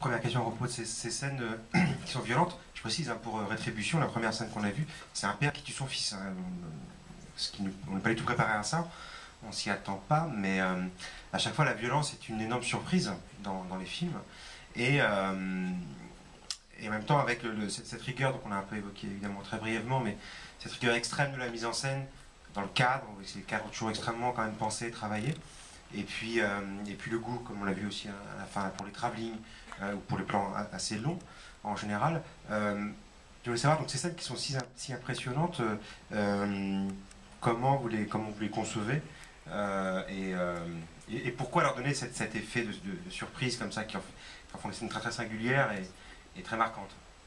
première question à propos de ces scènes qui sont violentes. Je précise, hein, pour Rétribution, la première scène qu'on a vue, c'est un père qui tue son fils. Hein, on n'est pas du tout préparé à ça, on s'y attend pas, mais à chaque fois la violence est une énorme surprise dans les films. Et en même temps, avec cette rigueur, donc on a un peu évoqué évidemment très brièvement, mais cette rigueur extrême de la mise en scène, dans le cadre, c'est le cadre toujours extrêmement quand même pensé, travaillé. Et puis le goût, comme on l'a vu aussi à la fin, pour les travelling, ou pour les plans assez longs en général. Je voulais savoir, donc ces scènes qui sont si impressionnantes, comment vous les concevez, et pourquoi leur donner cet effet de surprise comme ça qui en font des scènes très très singulières et très marquantes.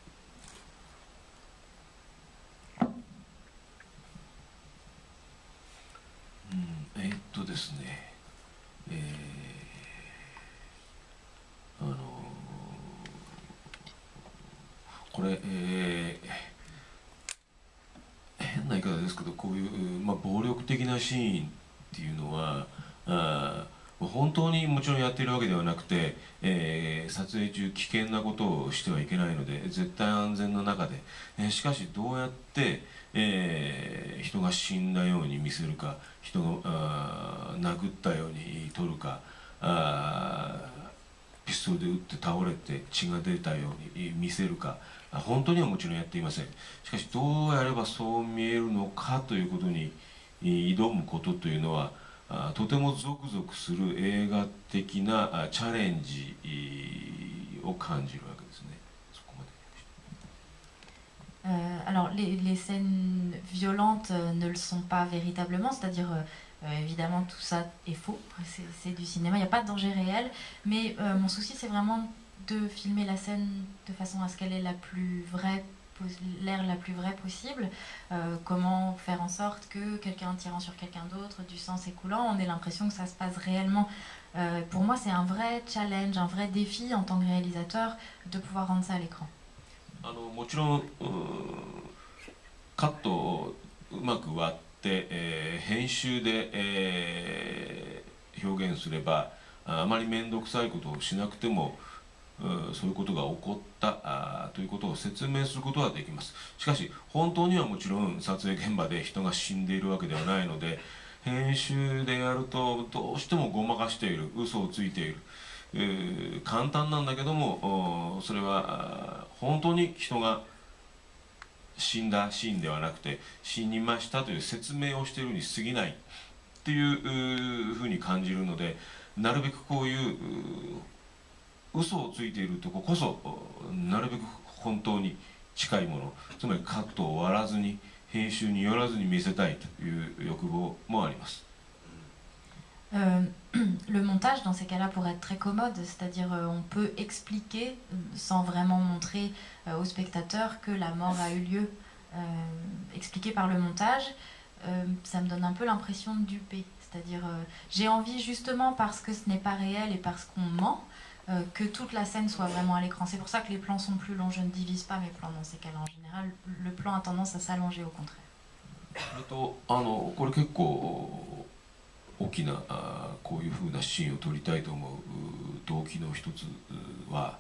ですね、これ、変な言い方ですけど、こういう、暴力的なシーンっていうのは本当にもちろんやっているわけではなくて、撮影中危険なことをしてはいけないので絶対安全の中で、しかしどうやって、人が死んだように見せるか、人が殴ったように撮るか、ピストルで撃って倒れて血が出たように見せるか、本当にはもちろんやっていません。しかしどうやればそう見えるのかということに挑むことというのはとてもゾクゾクする映画的なチャレンジを感じるわけですね。そこまで。 Alors les scènes violentes ne le sont pas véritablement, c'est-à-dire évidemment tout ça est faux, c'est du cinéma, il n'y a pas de danger réel, mais mon souci c'est vraiment de filmer la scène de façon à ce qu'elle ait l'air la plus vraie possible. Comment faire en sorte que quelqu'un tirant sur quelqu'un d'autre, du sang s'écoulant, on ait l'impression que ça se passe réellement. Pour moi c'est un vrai challenge, un vrai défi en tant que réalisateur de pouvoir rendre ça à l'écran. もちろんカットをうまく割って、編集で、表現すればあまり面倒くさいことをしなくてもそういうことが起こったということを説明することはできます。しかし本当にはもちろん撮影現場で人が死んでいるわけではないので、編集でやるとどうしてもごまかしている、嘘をついている、簡単なんだけどもそれは本当に人が死んだシーンではなくて死にましたという説明をしているに過ぎないっていうふうに感じるので、なるべくこういう嘘をついているとここそなるべく本当に近いもの、つまりカットを割らずに編集によらずに見せたいという欲望もあります。 Le montage dans ces cas-là pourrait être très commode, c'est-à-dire on peut expliquer sans vraiment montrer aux spectateurs que la mort a eu lieu, expliqué par le montage. Ça me donne un peu l'impression de duper, c'est-à-dire j'ai envie justement parce que ce n'est pas réel et parce qu'on ment que toute la scène soit vraiment à l'écran. C'est pour ça que les plans sont plus longs, je ne divise pas mes plans dans ces cas-là. En général, le plan a tendance à s'allonger au contraire. これ結構大きなこういうふうなシーンを撮りたいと思う動機の一つは、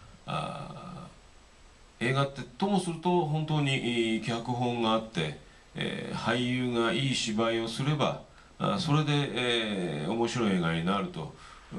映画ってともすると本当に脚本があって、俳優がいい芝居をすればそれで、面白い映画になると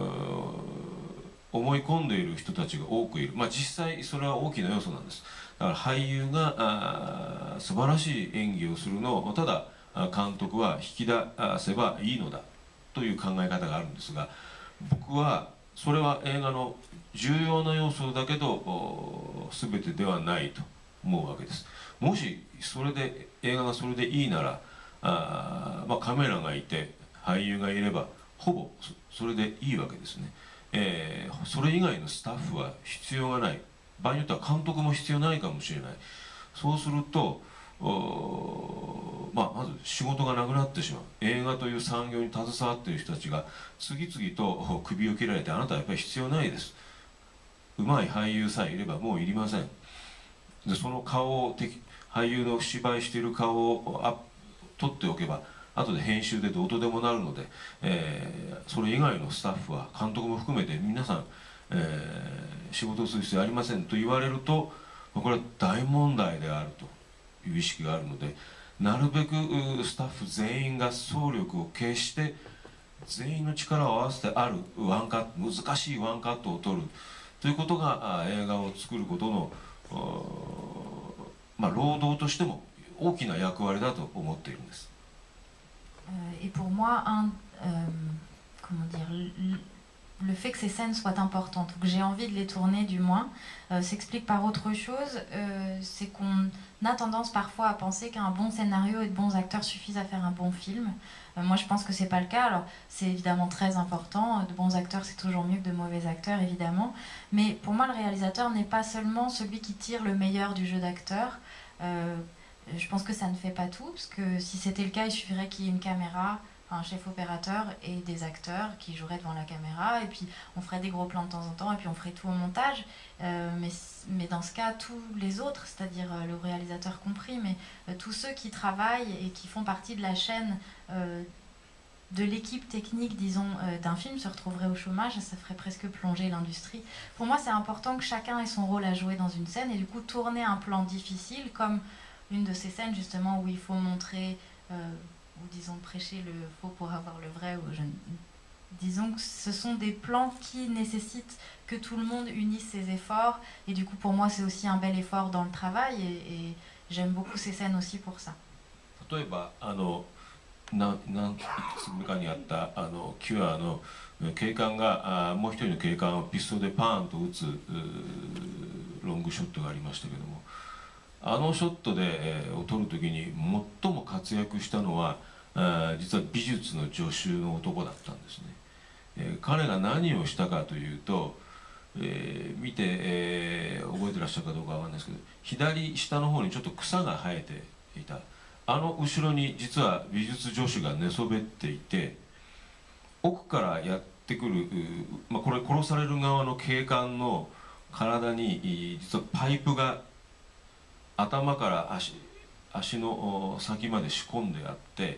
思い込んでいる人たちが多くいる。実際それは大きな要素なんです。だから俳優が素晴らしい演技をするのをただ監督は引き出せばいいのだという考え方があるんですが、僕はそれは映画の重要な要素だけど全てではないと思うわけです。もしそれで映画がそれでいいならカメラがいて俳優がいればほぼそれでいいわけですね。それ以外のスタッフは必要がない、場合によっては監督も必要ないかもしれない。そうするとまず仕事がなくなってしまう。映画という産業に携わっている人たちが次々と首を切られて、あなたはやっぱり必要ないです、うまい俳優さえいればもういりません。でその顔を俳優の芝居している顔を撮っておけば後で編集でどうとでもなるので、それ以外のスタッフは監督も含めて皆さん、 仕事をする必要ありませんと言われると、これは大問題であるという意識があるので、なるべくスタッフ全員が総力を決して全員の力を合わせてあるワンカット、難しいワンカットを取るということが映画を作ることの労働としても大きな役割だと思っているんです。 Et pour moi, comment dire, le fait que ces scènes soient importantes, ou que j'ai envie de les tourner du moins, s'explique par autre chose. C'est qu'on a tendance parfois à penser qu'un bon scénario et de bons acteurs suffisent à faire un bon film. Moi je pense que c'est pas le cas. Alors c'est évidemment très important, de bons acteurs c'est toujours mieux que de mauvais acteurs évidemment, mais pour moi le réalisateur n'est pas seulement celui qui tire le meilleur du jeu d'acteur. Je pense que ça ne fait pas tout, parce que si c'était le cas il suffirait qu'il y ait une caméra, un chef opérateur et des acteurs qui joueraient devant la caméra, et puis on ferait des gros plans de temps en temps, et puis on ferait tout au montage. Mais dans ce cas, tous les autres, c'est-à-dire le réalisateur compris, mais tous ceux qui travaillent et qui font partie de la chaîne de l'équipe technique, disons, d'un film, se retrouveraient au chômage, et ça ferait presque plonger l'industrie. Pour moi, c'est important que chacun ait son rôle à jouer dans une scène, et du coup, tourner un plan difficile, comme une de ces scènes justement où il faut montrer... ou disons prêcher le faux pour avoir le vrai, disons que ce sont des plans qui nécessitent que tout le monde unisse ses efforts, et du coup pour moi c'est aussi un bel effort dans le travail, et j'aime beaucoup ces scènes aussi pour ça. 例えばいくつかにあったキュアの警官がもう一人の警官をピストルでパーンと撃つロングショットがありましたけども、あのショットを撮るときに最も活躍したのは実は美術の助手の男だったんですね。彼が何をしたかというと、見て、覚えてらっしゃるかどうかわかんないですけど、左下の方にちょっと草が生えていた、あの後ろに実は美術助手が寝そべっていて、奥からやってくる、これ殺される側の警官の体に実はパイプが頭から足の先まで仕込んであって、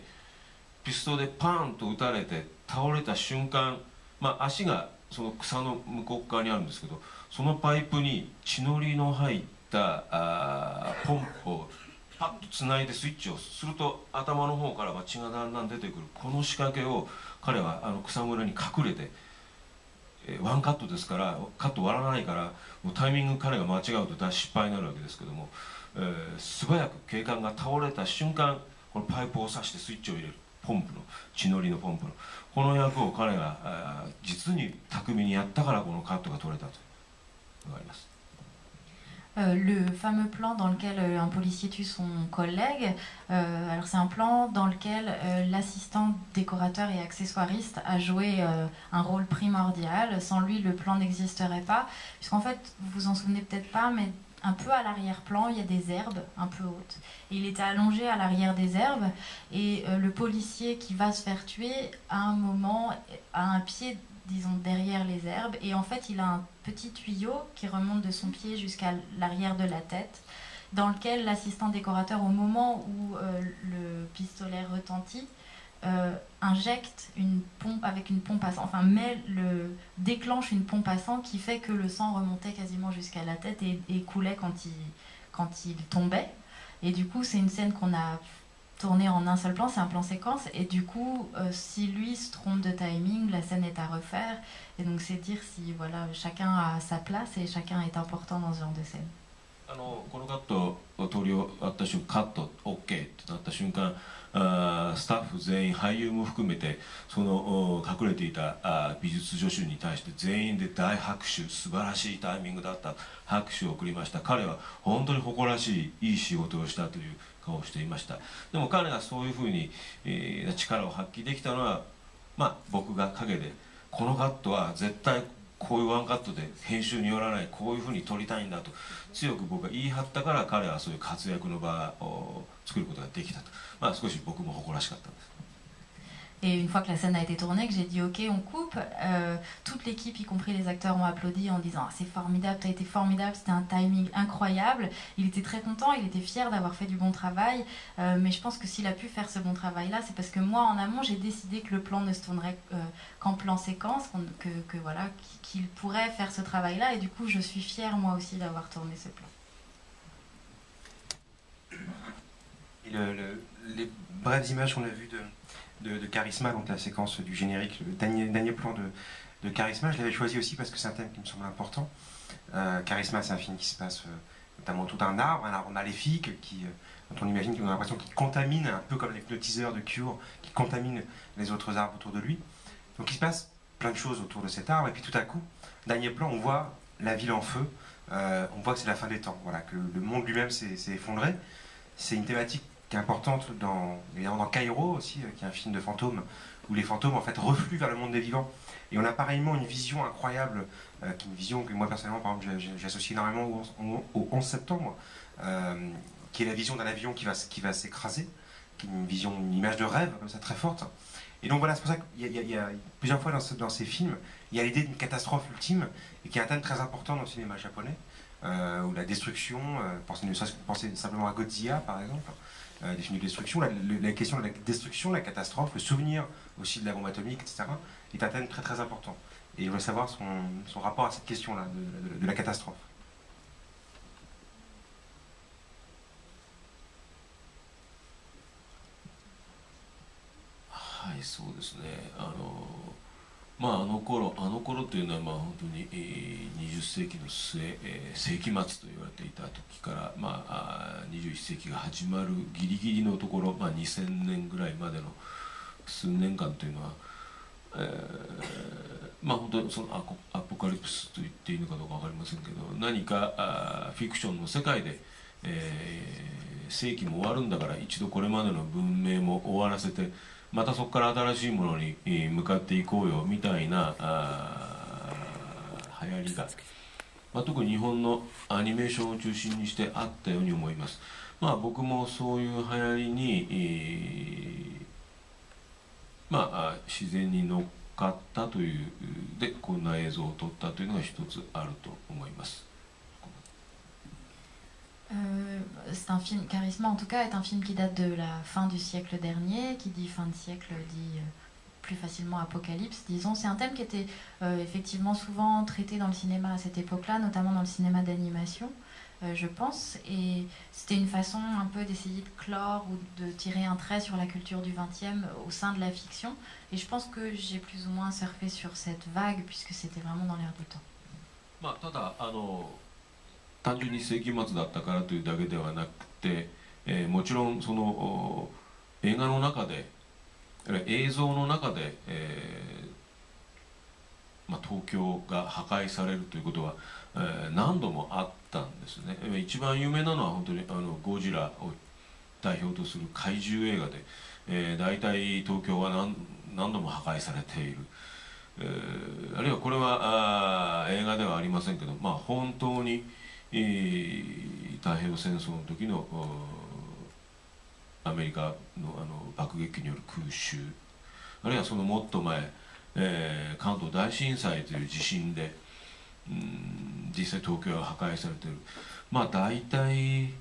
ピストルでパーンと撃たれて倒れた瞬間、足がその草の向こう側にあるんですけど、そのパイプに血のりの入ったポンプをパッとつないでスイッチをすると、頭の方から血がだんだん出てくる、この仕掛けを彼は草むらに隠れて、ワンカットですからカット割らないから、もうタイミング彼が間違うと失敗になるわけですけども、素早く警官が倒れた瞬間、このパイプを刺してスイッチを入れる、ポンプの血のりのポンプのこの役を彼が実に巧みにやったから、このカットが取れたというのがあります。 Le fameux plan dans lequel un policier tue son collègue, alors c'est un plan dans lequel l'assistant décorateur et accessoiriste a joué un rôle primordial. Sans lui, le plan n'existerait pas, puisqu'en fait, vous vous en souvenez peut-être pas, mais un peu à l'arrière-plan, il y a des herbes un peu hautes. Et il était allongé à l'arrière des herbes, et le policier qui va se faire tuer, à un moment, a un pied, disons, derrière les herbes, et en fait, il a un petit tuyau qui remonte de son pied jusqu'à l'arrière de la tête, dans lequel l'assistant décorateur, au moment où le pistolet retentit, injecte une pompe avec une pompe à sang, enfin déclenche une pompe à sang qui fait que le sang remontait quasiment jusqu'à la tête et coulait quand il tombait. Et du coup, c'est une scène qu'on a tournée en un seul plan, c'est un plan séquence, et du coup, si lui se trompe de timing, la scène est à refaire, et donc c'est dire si voilà, chacun a sa place et chacun est important dans ce genre de scène. このカットを撮り終わった瞬間、カット OK ってなった瞬間、スタッフ全員、俳優も含めて、その隠れていた美術助手に対して全員で大拍手、素晴らしいタイミングだった、拍手を送りました。彼は本当に誇らしいいい仕事をしたという顔をしていました。でも彼がそういうふうに、力を発揮できたのは、僕が陰でこのカットは絶対こういうワンカットで編集によらない、こういうふうに撮りたいんだと強く僕が言い張ったから、彼はそういう活躍の場を作ることができたと、少し僕も誇らしかったんです。 Et une fois que la scène a été tournée, que j'ai dit ok, on coupe, toute l'équipe, y compris les acteurs, ont applaudi en disant ah, c'est formidable, t'as été formidable, c'était un timing incroyable. Il était très content, il était fier d'avoir fait du bon travail, mais je pense que s'il a pu faire ce bon travail-là, c'est parce que moi en amont j'ai décidé que le plan ne se tournerait qu'en plan séquence, que voilà, qu'il pourrait faire ce travail-là, et du coup je suis fière moi aussi d'avoir tourné ce plan. Et les brèves images qu'on a vues de Charisma, donc la séquence du générique, le dernier plan de Charisma, je l'avais choisi aussi parce que c'est un thème qui me semble important. Charisma, c'est un film qui se passe notamment autour d'un arbre maléfique, dont on imagine qu'on a l'impression qu'il contamine, un peu comme le teaser de Cure, qui contamine les autres arbres autour de lui. Donc il se passe plein de choses autour de cet arbre, et puis tout à coup, dernier plan, on voit la ville en feu, on voit que c'est la fin des temps, voilà, que le monde lui-même s'est effondré. C'est une thématique qui est importante évidemment dans Kairo aussi, qui est un film de fantômes, où les fantômes en fait refluent vers le monde des vivants. Et on a pareillement une vision incroyable, qui est une vision que moi personnellement, par exemple, j'associe énormément au 11 septembre, qui est la vision d'un avion qui va s'écraser, qui est une image de rêve comme ça très forte. Et donc voilà, c'est pour ça qu'il y a plusieurs fois dans ces films, il y a l'idée d'une catastrophe ultime, et qui est un thème très important dans le cinéma japonais, où la destruction, pensez simplement à Godzilla par exemple, des films de destruction, la question de la destruction, la catastrophe, le souvenir aussi de la bombe atomique, etc., est un thème très très important. Et je voulais savoir son rapport à cette question-là, de la catastrophe. はい、そうですね。まああの頃というのはまあ本当に、20世紀の末、世紀末と言われていた時から、まあ、21世紀が始まるギリギリのところ、まあ、2000年ぐらいまでの数年間というのは、まあ本当にそのアポカリプスと言っていいのかどうか分かりませんけど、何かフィクションの世界で、世紀も終わるんだから一度これまでの文明も終わらせて、またそこから新しいものに向かっていこうよみたいな流行りが、まあ、特に日本のアニメーションを中心にしてあったように思います。まあ、僕もそういう流行りに、まあ、自然に乗っかったというでこんな映像を撮ったというのが一つあると思います。 C'est un film, Charisma en tout cas, est un film qui date de la fin du siècle dernier, qui dit fin de siècle dit plus facilement apocalypse, disons. C'est un thème qui était effectivement souvent traité dans le cinéma à cette époque-là, notamment dans le cinéma d'animation, je pense. Et c'était une façon un peu d'essayer de clore ou de tirer un trait sur la culture du XXe au sein de la fiction. Et je pense que j'ai plus ou moins surfé sur cette vague, puisque c'était vraiment dans l'air du temps. まあ、ただ単純に世紀末だったからというだけではなくて、もちろんその映画の中で映像の中で、まあ、東京が破壊されるということは、何度もあったんですね。一番有名なのは本当にゴジラを代表とする怪獣映画で、大体東京は何度も破壊されている。あるいはこれは映画ではありませんけど、まあ、本当に太平洋戦争の時のアメリカの爆撃による空襲、あるいはそのもっと前、関東大震災という地震で、実際東京は破壊されている。まあ大体、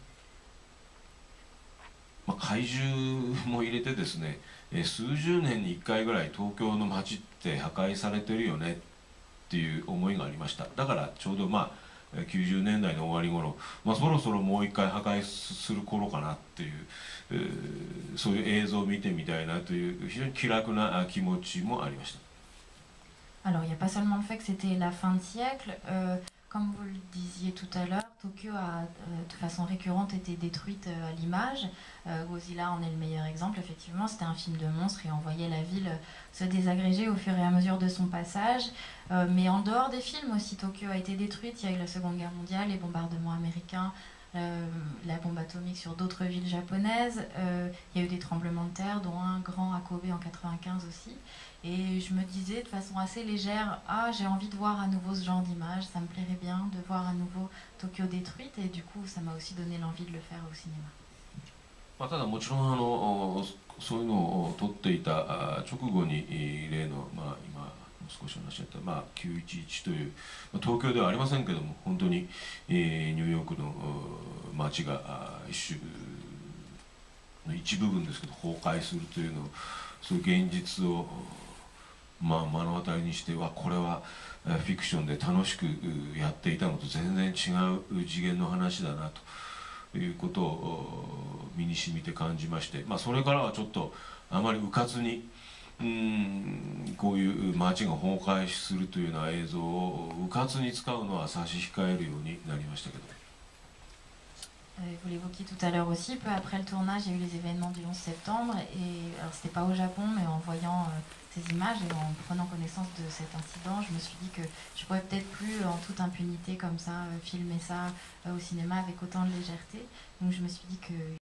まあ、怪獣も入れてですね、数十年に1回ぐらい東京の街って破壊されてるよねっていう思いがありました。だからちょうどまあ90年代の終わり頃、まあ、そろそろもう一回破壊する頃かなっていう、そういう映像を見てみたいなという非常に気楽な気持ちもありました。 Alors, il n'y a pas seulement le fait que c'était la fin de siècle, comme vous le disiez tout à l'heure, Tokyo a de façon récurrente été détruite à l'image. Godzilla en est le meilleur exemple, effectivement, c'était un film de monstre et on voyait la ville se désagréger au fur et à mesure de son passage. Mais en dehors des films aussi, Tokyo a été détruite, il y a eu la Seconde Guerre mondiale, les bombardements américains, la bombe atomique sur d'autres villes japonaises, il y a eu des tremblements de terre, dont un grand à Kobe en 95 aussi. Et je me disais de façon assez légère, ah j'ai envie de voir à nouveau ce genre d'image, ça me plairait bien de voir à nouveau Tokyo détruite, et du coup ça m'a aussi donné l'envie de le faire au cinéma. まあ、ただもちろんそういうのを取っていた直後に例の、まあ、今少し話し合った、まあ、911という、まあ、東京ではありませんけども本当に、ニューヨークの街が一種の一部分ですけど崩壊するというのをそういう現実を、まあ、目の当たりにしてはこれはフィクションで楽しくやっていたのと全然違う次元の話だなということを身に染みて感じまして、まあ、それからはちょっとあまりうかつにこういう街が崩壊するというような映像をうかつに使うのは差し控えるようになりましたけど。 Vous l'évoquiez tout à l'heure aussi, peu après le tournage, il y a eu les événements du 11 septembre, et alors c'était pas au Japon, mais en voyant ces images et en prenant connaissance de cet incident, je me suis dit que je pourrais peut-être plus en toute impunité comme ça filmer ça au cinéma avec autant de légèreté. Donc je me suis dit que